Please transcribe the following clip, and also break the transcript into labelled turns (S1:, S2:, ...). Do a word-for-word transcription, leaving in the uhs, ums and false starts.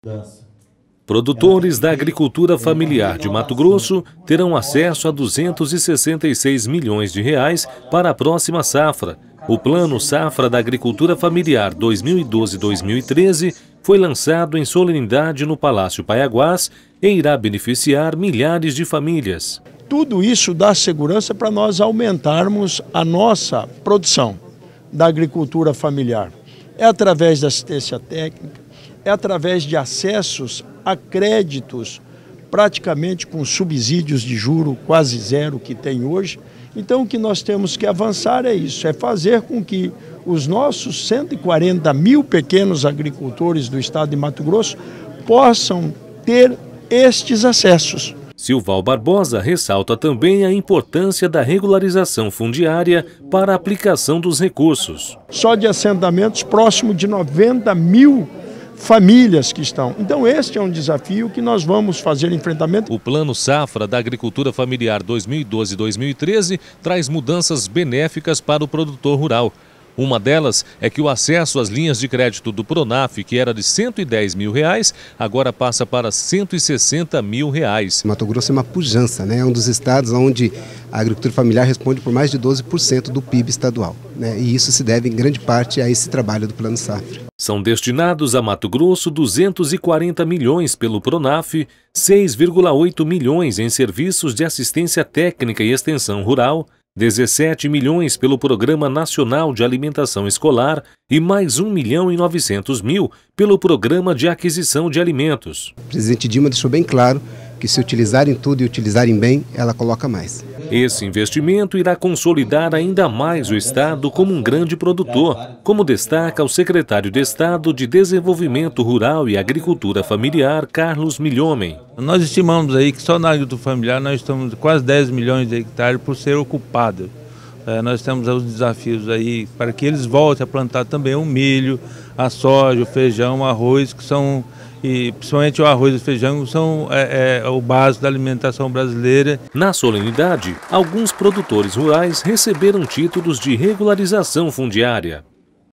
S1: Produtores da agricultura familiar de Mato Grosso terão acesso a duzentos e sessenta e seis milhões de reais para a próxima safra. O Plano Safra da Agricultura Familiar dois mil e doze a dois mil e treze foi lançado em solenidade no Palácio Paiaguás e irá beneficiar milhares de famílias.
S2: Tudo isso dá segurança para nós aumentarmos a nossa produção da agricultura familiar. É através da assistência técnica, é através de acessos a créditos, praticamente com subsídios de juro quase zero que tem hoje. Então o que nós temos que avançar é isso, é fazer com que os nossos cento e quarenta mil pequenos agricultores do estado de Mato Grosso possam ter estes acessos.
S1: Silval Barbosa ressalta também a importância da regularização fundiária para a aplicação dos recursos.
S2: Só de assentamentos próximo de noventa mil famílias que estão. Então este é um desafio que nós vamos fazer enfrentamento.
S1: O Plano Safra da Agricultura Familiar dois mil e doze a dois mil e treze traz mudanças benéficas para o produtor rural. Uma delas é que o acesso às linhas de crédito do Pronaf, que era de cento e dez mil reais, agora passa para cento e sessenta mil reais.
S3: Mato Grosso é uma pujança, né? É um dos estados onde a agricultura familiar responde por mais de doze por cento do P I B estadual, né? E isso se deve em grande parte a esse trabalho do Plano Safra.
S1: São destinados a Mato Grosso duzentos e quarenta milhões pelo Pronaf, seis vírgula oito milhões em serviços de assistência técnica e extensão rural, dezessete milhões pelo Programa Nacional de Alimentação Escolar e mais um milhão e novecentos mil pelo Programa de Aquisição de Alimentos.
S3: O presidente Dilma deixou bem claro que se utilizarem tudo e utilizarem bem, ela coloca mais.
S1: Esse investimento irá consolidar ainda mais o Estado como um grande produtor, como destaca o secretário de Estado de Desenvolvimento Rural e Agricultura Familiar, Carlos Milhomem.
S4: Nós estimamos aí que só na agricultura familiar nós estamos quase dez milhões de hectares por ser ocupado. É, nós temos os desafios aí para que eles voltem a plantar também o milho, a soja, o feijão, o arroz, que são... E principalmente o arroz e o feijão são é, é, o básico da alimentação brasileira.
S1: Na solenidade, alguns produtores rurais receberam títulos de regularização fundiária.